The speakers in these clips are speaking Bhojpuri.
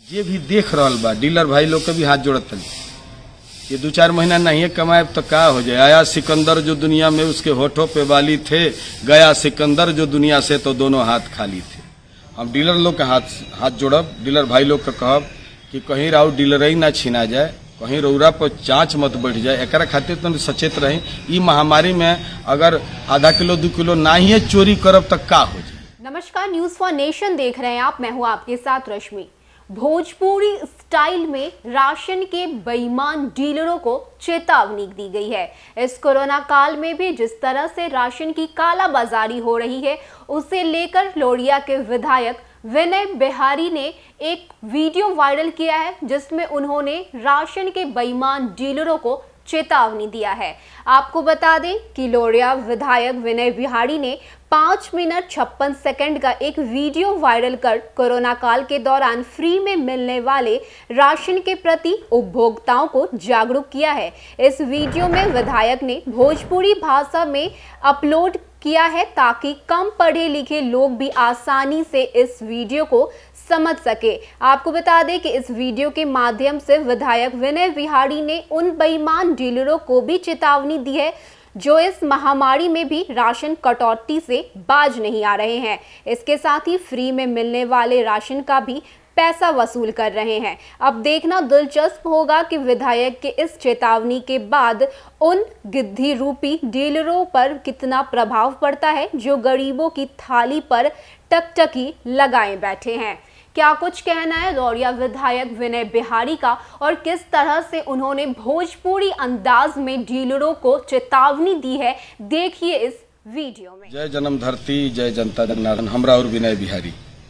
जे भी देख रहा बा डीलर भाई लोग के भी हाथ जोड़त तनी। ये 2-4 महीना नहीं कमाए तो का हो जाए। आया सिकंदर जो दुनिया में उसके होठों पे वाली थे, गया सिकंदर जो दुनिया से तो दोनों हाथ खाली थे। हम डीलर लोग के हाथ जोड़ब, डीलर भाई लोग के कहब कि कहीं राउ डीलर ना छीना जाए, कहीं रौरा पर जांच मत बढ़ जाए। एक खातिर तो सचेत रही। ई महामारी में अगर आधा किलो 2 किलो ना ही चोरी करब तक का हो जाए। नमस्कार, न्यूज फॉर नेशन देख रहे हैं आप। मैं हूं आपके साथ रश्मि। भोजपुरी स्टाइल में राशन के बेईमान डीलरों को चेतावनी दी गई है। इस कोरोना काल में भी जिस तरह से राशन की कालाबाजारी हो रही है, उसे लेकर लोरिया के विधायक विनय बिहारी ने एक वीडियो वायरल किया है, जिसमें उन्होंने राशन के बेईमान डीलरों को चेतावनी दिया है। आपको बता दें कि लोरिया विधायक विनय बिहारी ने 5 मिनट 56 सेकंड का एक वीडियो वायरल कर कोरोना काल के दौरान फ्री में मिलने वाले राशन के प्रति उपभोक्ताओं को जागरूक किया है। इस वीडियो में विधायक ने भोजपुरी भाषा में अपलोड किया है ताकि कम पढ़े लिखे लोग भी आसानी से इस वीडियो को समझ सके। आपको बता दें कि इस वीडियो के माध्यम से विधायक विनय बिहारी ने उन बेईमान डीलरों को भी चेतावनी दी है जो इस महामारी में भी राशन कटौती से बाज नहीं आ रहे हैं। इसके साथ ही फ्री में मिलने वाले राशन का भी पैसा वसूल कर रहे हैं। अब देखना दिलचस्प होगा कि विधायक के इस चेतावनी के बाद उन गिद्धी रूपी डीलरों पर कितना प्रभाव पड़ता है जो गरीबों की थाली पर टकटकी लगाए बैठे हैं। क्या कुछ कहना है लोरिया विधायक विनय बिहारी का और किस तरह से उन्होंने भोजपुरी अंदाज में डीलरों को चेतावनी दी है, देखिए इस वीडियो में। जय जन्म धरती, जय जनता जनार्दन। हमरा और विनय बिहारी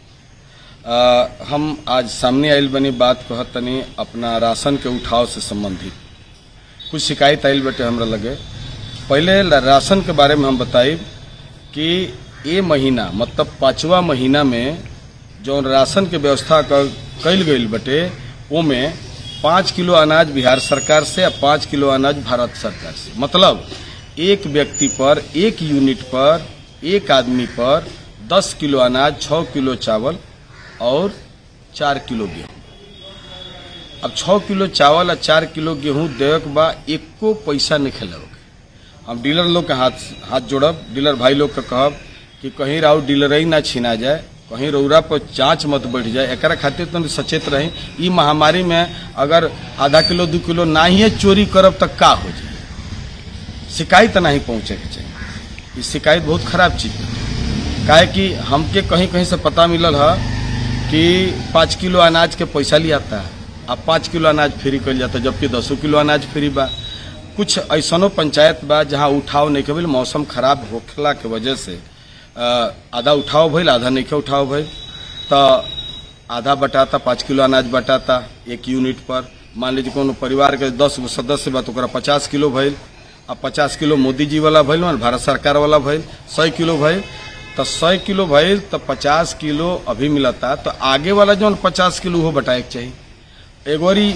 हम आज सामने आयल बनी बात कहत तनी अपना राशन के उठाव से संबंधित कुछ शिकायत आयल बटे हमरा लगे। पहले राशन के बारे में हम बताई कि ये महीना मतलब 5वां महीना में जो राशन के व्यवस्था कल गई बटे, वो में 5 किलो अनाज बिहार सरकार से और 5 किलो अनाज भारत सरकार से। मतलब एक व्यक्ति पर, एक यूनिट पर, एक आदमी पर 10 किलो अनाज, 6 किलो चावल और 4 किलो गेहूं। अब 6 किलो चावल और 4 किलो गेहूं देवे के बा, एको पैसा नहीं खेलोगे। हम डीलर लोग के हाथ जोड़ब, डीलर भाई लोग के कहब कि कहीं राउ डीलर ना छीना जाए, कहीं रौरा पर जांच मत बढ़ जाए। एक खातिर तो सचेत रही। ई महामारी में अगर आधा किलो 2 किलो ना ही चोरी करब तक का हो जाए। शिकायत नहीं पहुंचे के चाहिए। ये शिकायत बहुत खराब चीज है। काहे कि हमके कहीं कहीं से पता मिलल है कि 5 किलो अनाज के पैसा लिया आता है, अब 5 किलो अनाज फ्री कर जाता है, जबकि 10 किलो अनाज फ्री बा। कुछ ऐसनो पंचायत बा जहाँ उठाव नहीं कबिल, मौसम खराब होखला के वजह से आधा उठाव भइल, आधा नहीं उठाव भइल, तो आधा बटाता 5 किलो अनाज बटाता एक यूनिट पर। मान लीजिए कोनो परिवार के 10 गो सदस्य बा तो 50 किलो भइल। अब 50 किलो मोदी जी वाला भइल, भारत सरकार वाला भइल, 100 किलो भइल। तो 100 किलो भइल तो 50 किलो अभी मिलता, तो आगे वाला जो 50 किलो वो बटाए के चाहिए। एक बारी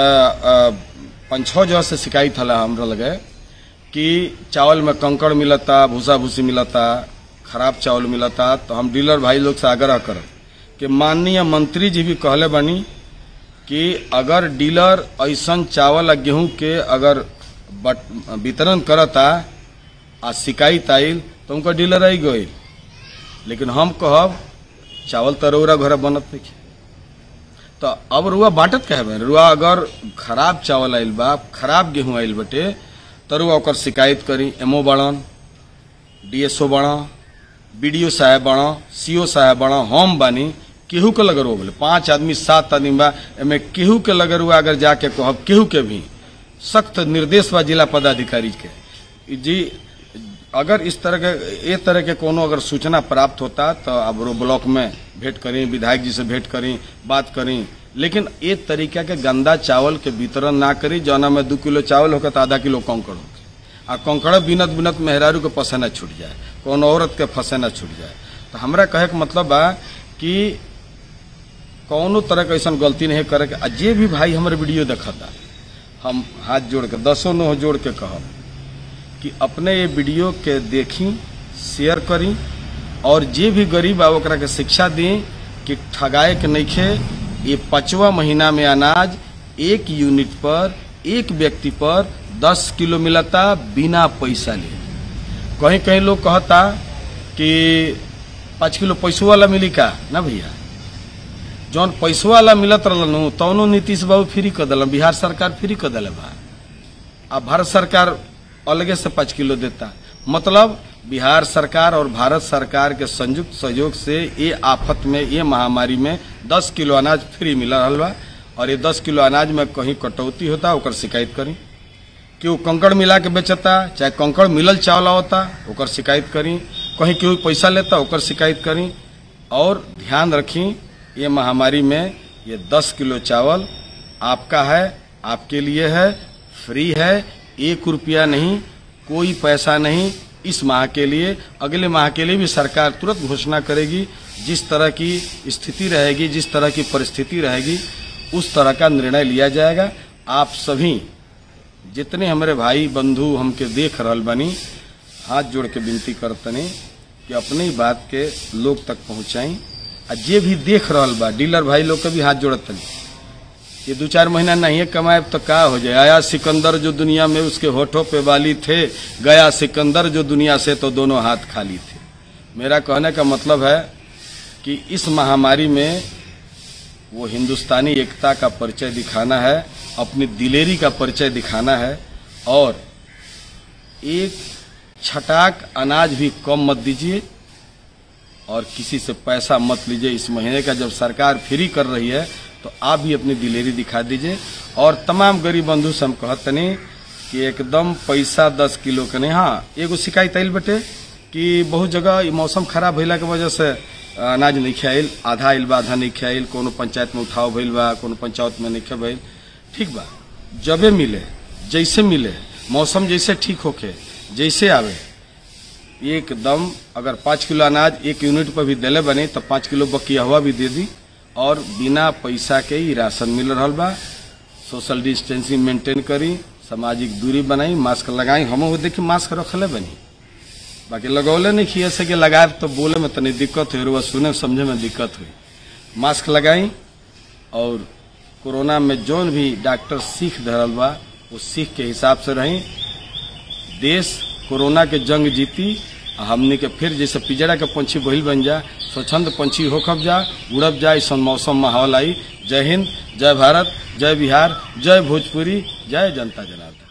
5-6 जगह से शिकायत हला हमरा लगे कि चावल में कंकड़ मिलता, भूसा भूसी मिलता, खराब चावल मिलता। तो हम डीलर भाई लोग से आग्रह करब कि माननीय मंत्री जी भी कहले बनी कि अगर डीलर ऐसा चावल और गेहूं के अगर वितरण करता आ शिकायत आयल तो उनका डीलर आई गई। लेकिन हम कहब चावल तो रउरा घर बनत नहीं, तो अब रुआ बांटत कहे रुआ अगर खराब चावल आयल बा, खराब गेहूं आयल बटे, तो रुआ ओकर शिकायत करी। एमओ बड़न, डीएसओ बड़ा, बीडीओ साहब बड़ा, सीओ साहब बड़ा, हम बानी, केहू के लगर हो बोले 5 आदमी 7 आदमी बा, एमे केहू के लगर हुआ अगर जाके कहब, केहू के भी सख्त निर्देश बा जिला पदाधिकारी के जी। अगर इस तरह के कोनो अगर सूचना प्राप्त होता तो अब ब्लॉक में भेंट करें, विधायक जी से भेंट करें, बात करें। लेकिन ये तरीका के गंदा चावल के वितरण ना करी जौना में 2 किलो चावल होकर तो आधा किलो कंकड़ हो आ कंकड़ बिनत बिनत मेहरारू के पसेना छूट जाए, कोनो औरत के फसेना छूट जाए। तो हमरा कहे के मतलब बा कि कौनो तरह के ऐसा गलती नहीं करे के। जे भी भाई हमारे वीडियो देखता, हम हाथ जोड़ के 10 नोह जोड़ के कहब कि अपने ये वीडियो के देखी, शेयर करी और जे भी गरीब आ ओकरा के शिक्षा दी कि ठगाए के नहीं खे, ये 5वां महीना में अनाज 1 यूनिट पर 1 व्यक्ति पर 10 किलो मिलता बिना पैसा लिए। कहीं कहीं लोग कहता कि 5 किलो पैसों वाला मिली का ना भैया, जौन पैसों वाला मिलत रहनु तौनो नीतीश बाबू फ्री कर दिल, बिहार सरकार फ्री कर दिले बा। अब भारत सरकार अलगे से 5 किलो देता, मतलब बिहार सरकार और भारत सरकार के संयुक्त सहयोग से ये आफत में, ये महामारी में 10 किलो अनाज फ्री मिल रहा बा। और ये 10 किलो अनाज में कहीं कटौती होता ओकर शिकायत करी, केहू कंकड़ मिला के बेचता, चाहे कंकड़ मिलल चावल होता ओकर शिकायत करी, कहीं केहू पैसा लेता ओकर शिकायत करी। और ध्यान रखी, ये महामारी में ये 10 किलो चावल आपका है, आपके लिए है, फ्री है, 1 रुपया नहीं, कोई पैसा नहीं। इस माह के लिए, अगले माह के लिए भी सरकार तुरंत घोषणा करेगी। जिस तरह की स्थिति रहेगी, जिस तरह की परिस्थिति रहेगी, उस तरह का निर्णय लिया जाएगा। आप सभी जितने हमारे भाई बंधु हमके देख रहल बनी, हाथ जोड़ के विनती करतनी कि अपनी बात के लोग तक पहुंचाई। आ जे भी देख रहल बा, डीलर भाई लोग के भी हाथ जोड़तनी, ये 2-4 महीना नहीं कमाए तो का हो जाए। आया सिकंदर जो दुनिया में उसके होठों पे वाली थे, गया सिकंदर जो दुनिया से तो दोनों हाथ खाली थे। मेरा कहने का मतलब है कि इस महामारी में वो हिंदुस्तानी एकता का परिचय दिखाना है, अपनी दिलेरी का परिचय दिखाना है। और एक छटाक अनाज भी कम मत दीजिए और किसी से पैसा मत लीजिए। इस महीने का जब सरकार फ्री कर रही है तो आप भी अपनी दिलेरी दिखा दीजिए। और तमाम गरीब बंधु से हम कहतनी कि एकदम पैसा 10 किलो के नहीं। हाँ, एगो शिकायत आयल बटे कि बहुत जगह मौसम खराब भइला के वजह से अनाज नहीं खाइल, आधा आइल बा, आधा नहीं खाइल, कोनो पंचायत में उठाव भइल बा, कोनो पंचायत में नहीं भइल। ठीक बा, जबे मिले, जैसे मिले, मौसम जैसे ठीक होके, जैसे आवे, एकदम अगर 5 किलो अनाज 1 यूनिट पर भी दिले बने तो 5 किलो बकिया हुआ भी दे दी। और बिना पैसा के ही राशन मिल रहा बा। सोशल डिस्टेंसिंग मेंटेन करी, सामाजिक दूरी बनाई, मास्क लगाई। हम देखिए मास्क रखले बनी, बाकी लगौले नहीं किए से कि लगाए तो बोले में तनी दिक्कत हुई, सुने समझे में दिक्कत हुई। मास्क लगाई और कोरोना में जोन भी डॉक्टर सीख धरल बा वो सीख के हिसाब से रही। देश कोरोना के जंग जीती, हमने के फिर जैसे पिजड़ा के पंछी बहिल बन जा, स्वच्छंद पंछी होखब जा, उड़ब जा, ऐसा मौसम माहौल आई। जय हिंद, जय भारत, जय बिहार, जय भोजपुरी, जय जनता जनार्दन।